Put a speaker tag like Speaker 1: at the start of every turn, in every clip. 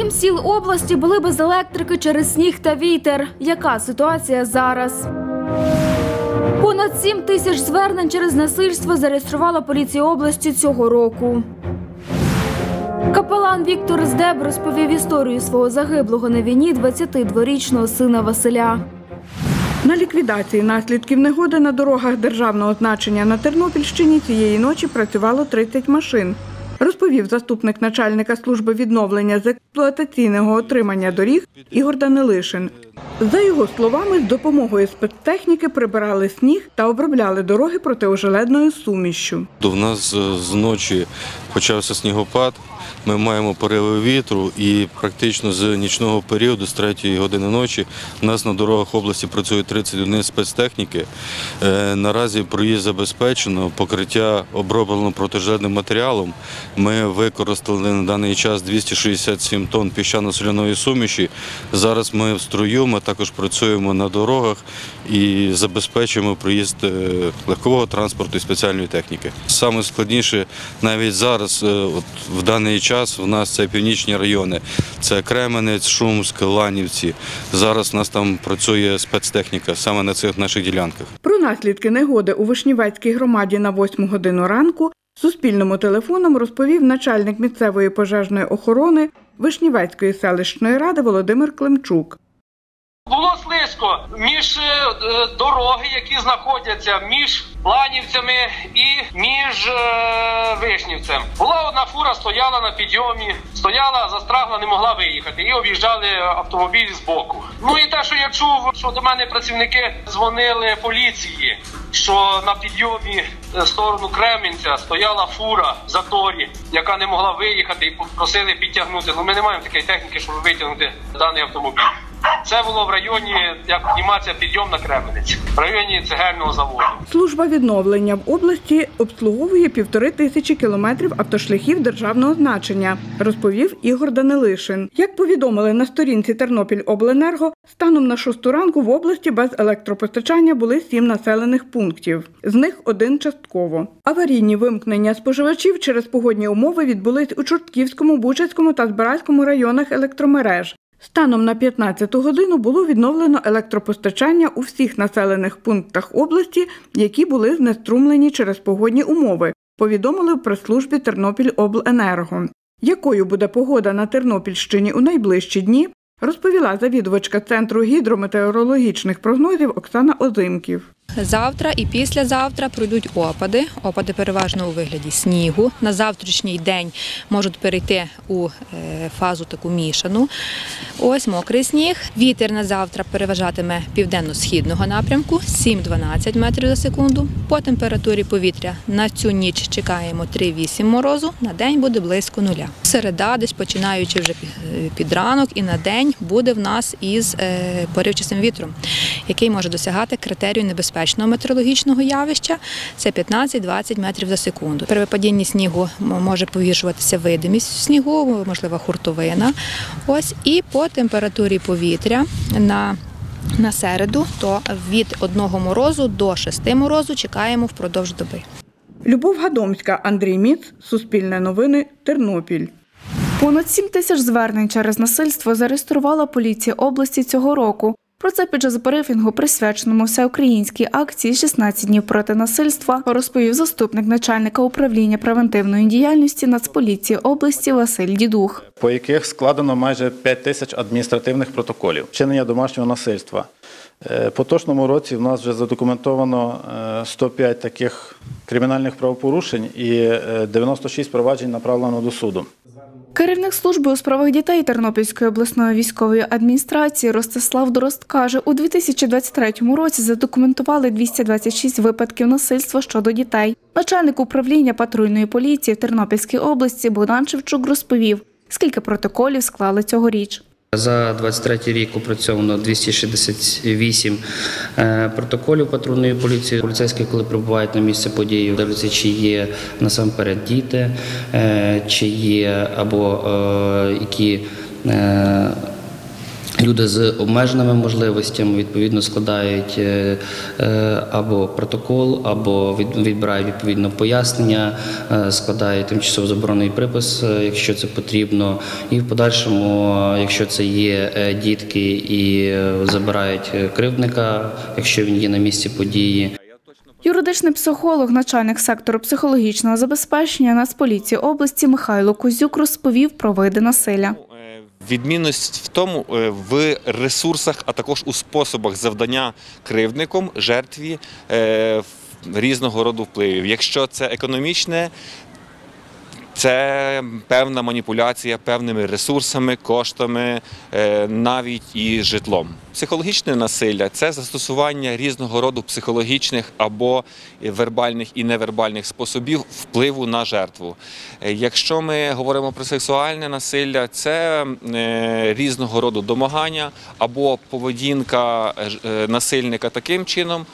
Speaker 1: 7 сіл області були без електрики через сніг та вітер. Яка ситуація зараз? Понад 7 тисяч звернень через насильство зареєструвала поліція області цього року. Капелан Віктор Здеб розповів історію свого загиблого на війні 22-річного сина Василя.
Speaker 2: На ліквідації наслідків негоди на дорогах державного значення на Тернопільщині цієї ночі працювало 30 машин, розповів заступник начальника служби відновлення з експлуатаційного отримання доріг Ігор Данилишин. За його словами, з допомогою спецтехніки прибирали сніг та обробляли дороги протиожеледною сумішшю.
Speaker 3: У нас з ночі почався снігопад, ми маємо пориви вітру і практично з нічного періоду, з 3 години ночі, у нас на дорогах області працює 30 одиниць спецтехніки. Наразі проїзд забезпечено, покриття оброблено протижеледним матеріалом. Ми використали на даний час 267 тонн піщано-соляної суміші. Зараз ми в строю, ми також працюємо на дорогах і забезпечуємо проїзд легкового транспорту і спеціальної техніки. Саме складніше навіть зараз, в даний час, у нас це північні райони. Це Кременець, Шумськ, Ланівці. Зараз у нас там працює спецтехніка саме на цих наших ділянках.
Speaker 2: Про наслідки негоди у Вишнівецькій громаді на 8 годину ранку Суспільному телефоном розповів начальник місцевої пожежної охорони Вишнівецької селищної ради Володимир Климчук.
Speaker 4: Було слизько між дороги, які знаходяться між Ланівцями і між Вишнівцем. Була одна фура, стояла на підйомі, стояла, застрягла, не могла виїхати. І об'їжджали автомобілі з боку. Ну і те, що я чув, що до мене працівники дзвонили поліції, що на підйомі в сторону Кременця стояла фура в заторі, яка не могла виїхати, і просили підтягнути. Ну ми не маємо такої техніки, щоб витягнути даний автомобіль. Це було в районі, як піднімається підйом на Кременець, в районі цегельного заводу.
Speaker 2: Служба відновлення в області обслуговує 1500 кілометрів автошляхів державного значення, розповів Ігор Данилишин. Як повідомили на сторінці Тернопільобленерго, станом на 6 ранку в області без електропостачання були 7 населених пунктів, з них 1 частково. Аварійні вимкнення споживачів через погодні умови відбулись у Чортківському, Бучацькому та Збаразькому районах електромереж. Станом на 15 годину було відновлено електропостачання у всіх населених пунктах області, які були знеструмлені через погодні умови, повідомили в прес-службі Тернопільобленерго. Якою буде погода на Тернопільщині у найближчі дні, розповіла завідувачка Центру гідрометеорологічних прогнозів Оксана Озимків.
Speaker 5: Завтра і післязавтра пройдуть опади. Опади переважно у вигляді снігу. На завтрашній день можуть перейти у фазу таку мішану. Ось мокрий сніг. Вітер на завтра переважатиме південно-східного напрямку 7-12 метрів за секунду. По температурі повітря на цю ніч чекаємо 3-8 морозу, на день буде близько 0. Середа, десь починаючи вже під ранок і на день буде в нас із поривчастим вітром, який може досягати критерію небезпечного метеорологічного явища – це 15-20 метрів за секунду. При випадінні снігу може погіршуватися видимість снігу, можлива хуртовина. Ось, і по температурі повітря на середу, то від 1 морозу до 6 морозу чекаємо впродовж доби.
Speaker 2: Любов Гадомська, Андрій Міц, Суспільне новини, Тернопіль.
Speaker 1: Понад 7 тисяч звернень через насильство зареєструвала поліція області цього року. Про це під час брифінгу, присвяченому всеукраїнській акції «16 днів проти насильства», розповів заступник начальника управління превентивної діяльності Нацполіції області Василь Дідух.
Speaker 6: По яких складено майже 5 тисяч адміністративних протоколів вчинення домашнього насильства. В поточному році в нас вже задокументовано 105 таких кримінальних правопорушень і 96 проваджень направлено до суду.
Speaker 1: Керівник служби у справах дітей Тернопільської обласної військової адміністрації Ростислав Дрозд каже, у 2023 році задокументували 226 випадків насильства щодо дітей. Начальник управління патрульної поліції в Тернопільській області Богдан Шевчук розповів, скільки протоколів склали цьогоріч.
Speaker 7: За 23 рік опрацьовано 268 протоколів патрульної поліції. Поліцейські, коли прибувають на місце події, дивляться, чи є насамперед діти, чи є або які Люди з обмеженими можливостями, відповідно, складають або протокол, або відбирають відповідно пояснення, складають тимчасово заборонений припис, якщо це потрібно. І в подальшому, якщо це є дітки, і забирають кривдника, якщо він є на місці події.
Speaker 1: Юридичний психолог, начальник сектору психологічного забезпечення Нацполіції області Михайло Кузюк розповів про види насилля.
Speaker 8: Відмінність в тому, в ресурсах, а також у способах завдання кривдником, жертві різного роду впливів. Якщо це економічне, це певна маніпуляція певними ресурсами, коштами, навіть і житлом. Психологічне насилля – це застосування різного роду психологічних або вербальних і невербальних способів впливу на жертву. Якщо ми говоримо про сексуальне насилля, це різного роду домагання або поведінка насильника таким чином,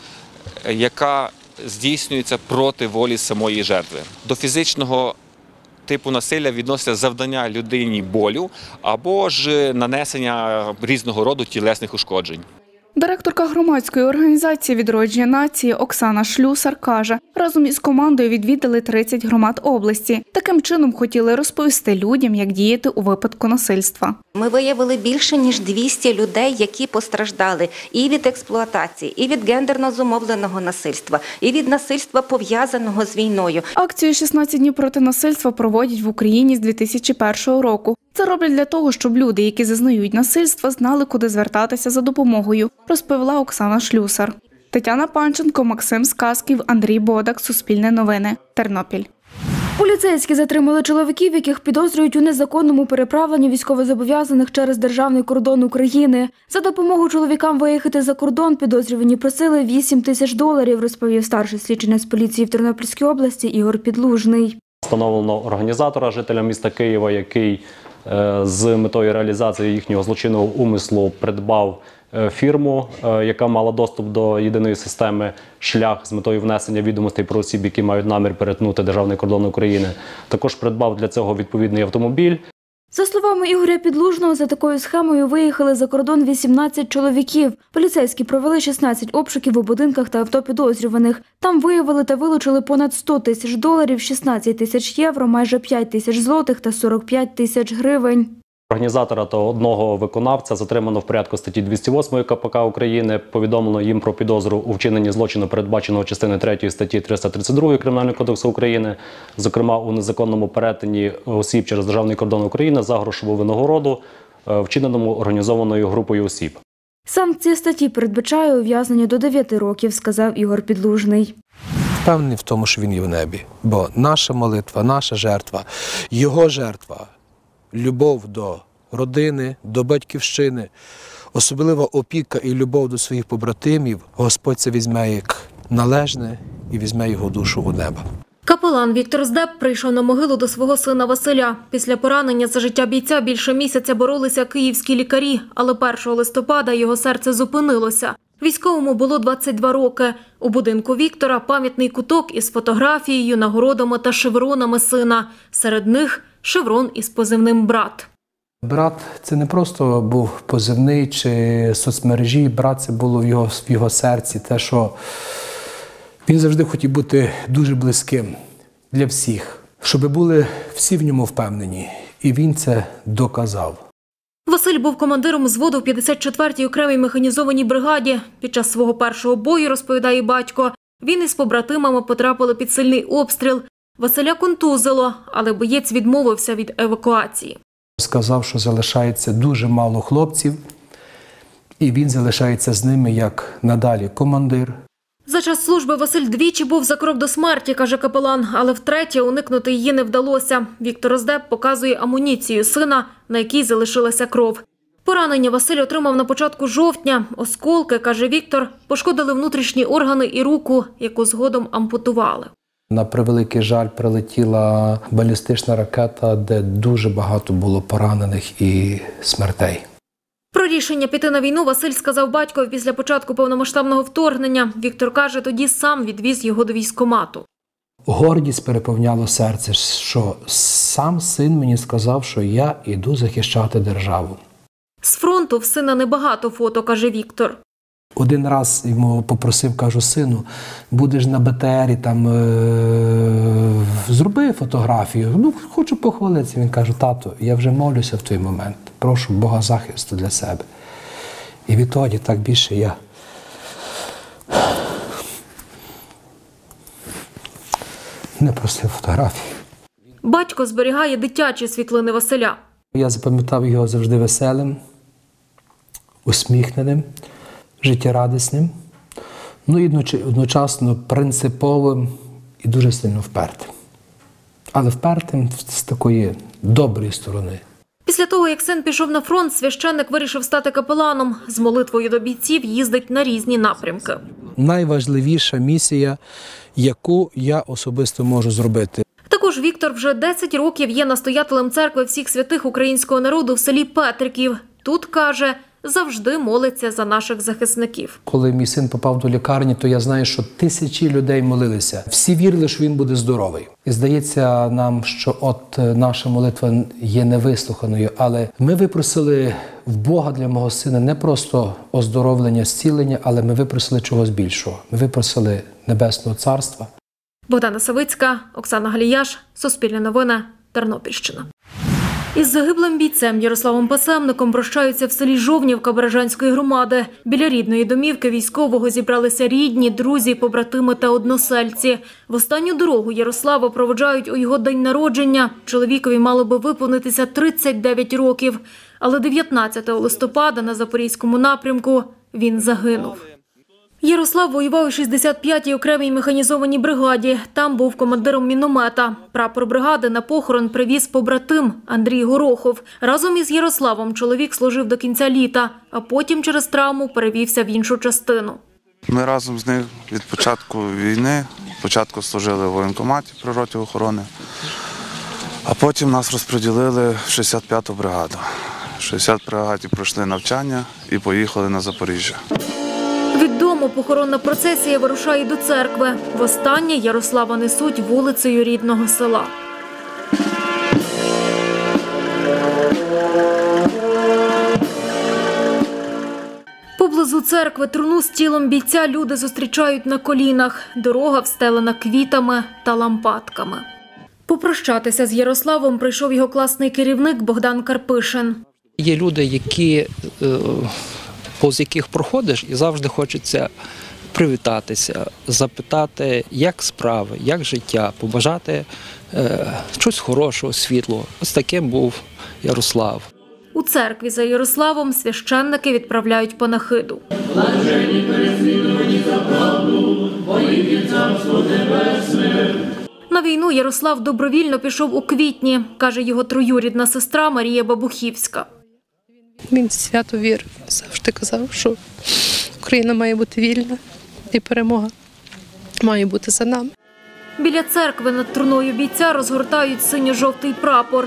Speaker 8: яка здійснюється проти волі самої жертви. До фізичного типу насилля відноситься завдання людині болю або ж нанесення різного роду тілесних ушкоджень.
Speaker 1: Директорка громадської організації «Відродження нації» Оксана Шлюсар каже, разом із командою відвідали 30 громад області. Таким чином хотіли розповісти людям, як діяти у випадку насильства.
Speaker 9: Ми виявили більше, ніж 200 людей, які постраждали і від експлуатації, і від гендерно зумовленого насильства, і від насильства, пов'язаного з війною.
Speaker 1: Акцію «16 днів проти насильства» проводять в Україні з 2001 року. Це роблять для того, щоб люди, які зазнають насильства, знали, куди звертатися за допомогою, розповіла Оксана Шлюсар. Тетяна Панченко, Максим Сказків, Андрій Бодак, Суспільне новини, Тернопіль. Поліцейські затримали чоловіків, яких підозрюють у незаконному переправленні військовозобов'язаних через державний кордон України. За допомогою чоловікам виїхати за кордон підозрювані просили $8 тисяч, розповів старший слідчий Нацполіції в Тернопільській області Ігор Підлужний.
Speaker 10: Встановлено організатора, жителя міста Києва, який з метою реалізації їхнього злочинного умислу придбав фірму, яка мала доступ до єдиної системи «Шлях» з метою внесення відомостей про осіб, які мають намір перетнути державний кордон України. Також придбав для цього відповідний автомобіль.
Speaker 1: За словами Ігоря Підлужного, за такою схемою виїхали за кордон 18 чоловіків. Поліцейські провели 16 обшуків у будинках та авто підозрюваних. Там виявили та вилучили понад $100 тисяч, 16 тисяч євро, майже 5 тисяч злотих та 45 тисяч гривень.
Speaker 10: Організатора та одного виконавця затримано в порядку статті 208 КПК України. Повідомлено їм про підозру у вчиненні злочину, передбаченого частиною 3 статті 332 Кримінального кодексу України, зокрема у незаконному перетині осіб через державний кордон України за грошову винагороду, вчиненому організованою групою осіб.
Speaker 1: Санкція статті передбачає ув'язнення до 9 років, сказав Ігор Підлужний.
Speaker 11: Впевнений в тому, що він є в небі, бо наша молитва, наша жертва, його жертва, любов до родини, до батьківщини, особлива опіка і любов до своїх побратимів, Господь це візьме як належне і візьме його душу у небо.
Speaker 12: Капелан Віктор Здеб прийшов на могилу до свого сина Василя. Після поранення за життя бійця більше місяця боролися київські лікарі, але 1 листопада його серце зупинилося. Військовому було 22 роки. У будинку Віктора пам'ятний куток із фотографією, нагородами та шевронами сина. Серед них шеврон із позивним «Брат».
Speaker 11: Брат – це не просто був позивний чи соцмережі, брат – це було в його серці. Те, що він завжди хотів бути дуже близьким для всіх, щоб були всі в ньому впевнені. І він це доказав.
Speaker 12: Василь був командиром взводу в 54-й окремій механізованій бригаді. Під час свого першого бою, розповідає батько, він із побратимами потрапили під сильний обстріл. Василя контузило, але боєць відмовився від евакуації.
Speaker 11: Сказав, що залишається дуже мало хлопців, і він залишається з ними як надалі командир.
Speaker 12: За час служби Василь двічі був за крок до смерті, каже капелан, але втретє уникнути її не вдалося. Віктор Здеб показує амуніцію сина, на якій залишилася кров. Поранення Василь отримав на початку жовтня. Осколки, каже Віктор, пошкодили внутрішні органи і руку, яку згодом ампутували.
Speaker 11: На превеликий жаль, прилетіла балістична ракета, де дуже багато було поранених і смертей.
Speaker 12: Про рішення піти на війну Василь сказав батькові після початку повномасштабного вторгнення. Віктор каже, тоді сам відвіз його до військкомату.
Speaker 11: Гордість переповняло серце, що сам син мені сказав, що я йду захищати державу.
Speaker 12: З фронту в сина небагато фото, каже Віктор.
Speaker 11: Один раз йому попросив, кажу, сину, будеш на БТРі, там, зроби фотографію. Ну, хочу похвалитися. Він каже, тату, я вже молюся в той момент. Прошу Бога захисту для себе. І відтоді так більше я не просив фотографії.
Speaker 12: Батько зберігає дитячі світлини Василя.
Speaker 11: Я запам'ятав його завжди веселим, усміхненим, життєрадісним, ну і одночасно принциповим і дуже сильно впертим. Але впертим з такої доброї сторони.
Speaker 12: Після того, як син пішов на фронт, священник вирішив стати капеланом. З молитвою до бійців їздить на різні напрямки.
Speaker 11: Найважливіша місія, яку я особисто можу зробити.
Speaker 12: Також Віктор вже 10 років є настоятелем церкви всіх святих українського народу в селі Петриків. Тут, каже, завжди молиться за наших захисників.
Speaker 11: Коли мій син попав до лікарні, то я знаю, що тисячі людей молилися. Всі вірили, що він буде здоровий. І здається нам, що от наша молитва є невислуханою, але ми випросили в Бога для мого сина не просто оздоровлення, зцілення, але ми випросили чогось більшого. Ми випросили Небесного Царства.
Speaker 12: Богдана Савицька, Оксана Галіяш, Суспільне новини, Тернопільщина. Із загиблим бійцем Ярославом Пасемником прощаються в селі Жовнівка Бережанської громади. Біля рідної домівки військового зібралися рідні, друзі, побратими та односельці. В останню дорогу Ярослава проводжають у його день народження. Чоловікові мало би виповнитися 39 років. Але 19 листопада на Запорізькому напрямку він загинув. Ярослав воював у 65-й окремій механізованій бригаді. Там був командиром міномета. Прапор бригади на похорон привіз побратим Андрій Горохов. Разом із Ярославом чоловік служив до кінця літа, а потім через травму перевівся в іншу частину.
Speaker 13: Ми разом з ним від початку війни, спочатку служили в воєнкоматі при роті охорони, а потім нас розподілили в 65-ту бригаду. В 60-й бригаді пройшли навчання і поїхали на Запоріжжя.
Speaker 12: Від дому похоронна процесія вирушає до церкви. Востаннє Ярослава несуть вулицею рідного села. Поблизу церкви труну з тілом бійця люди зустрічають на колінах. Дорога встелена квітами та лампадками. Попрощатися з Ярославом прийшов його класний керівник Богдан Карпишин.
Speaker 14: Є люди, повз яких проходиш, і завжди хочеться привітатися, запитати, як справи, як життя, побажати щось хорошого, світлого. Ось таким був Ярослав.
Speaker 12: У церкві за Ярославом священники відправляють панахиду. На війну Ярослав добровільно пішов у квітні, каже його троюрідна сестра Марія Бабухівська.
Speaker 15: Він свято вірив, завжди казав, що Україна має бути вільна і перемога має бути за нами.
Speaker 12: Біля церкви над труною бійця розгортають синьо-жовтий прапор.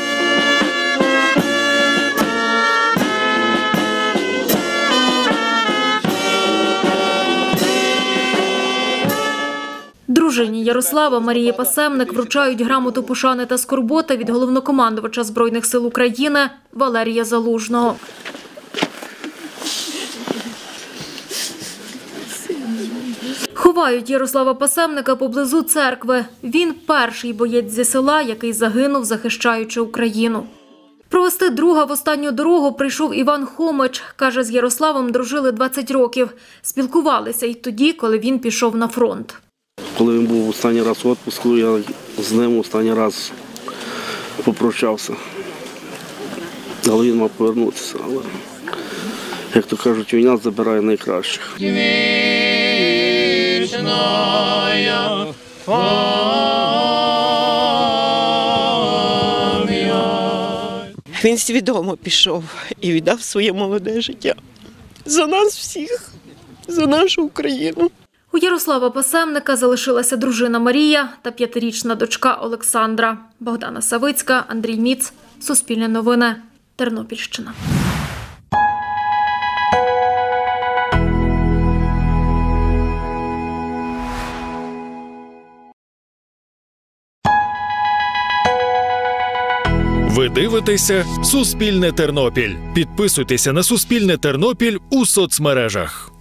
Speaker 12: Дружині Ярослава Марії Пасемник вручають грамоту пошани та скорботи від головнокомандувача Збройних сил України Валерія Залужного. Ховають Ярослава Пасемника поблизу церкви. Він перший боєць зі села, який загинув, захищаючи Україну. Провести друга в останню дорогу прийшов Іван Хомич. Каже, з Ярославом дружили 20 років. Спілкувалися й тоді, коли він пішов на фронт.
Speaker 16: Коли він був останній раз у відпустку, я з ним останній раз попрощався. Але він мав повернутися. Але, як то кажуть, війна забирає найкращих.
Speaker 17: Він свідомо пішов і віддав своє молоде життя. За нас всіх, за нашу Україну.
Speaker 12: У Ярослава Пасемника залишилася дружина Марія та 5-річна дочка Олександра. Богдана Савицька, Андрій Міц, Суспільне новини, Тернопільщина.
Speaker 18: Ви дивитеся «Суспільне Тернопіль». Підписуйтеся на «Суспільне Тернопіль» у соцмережах.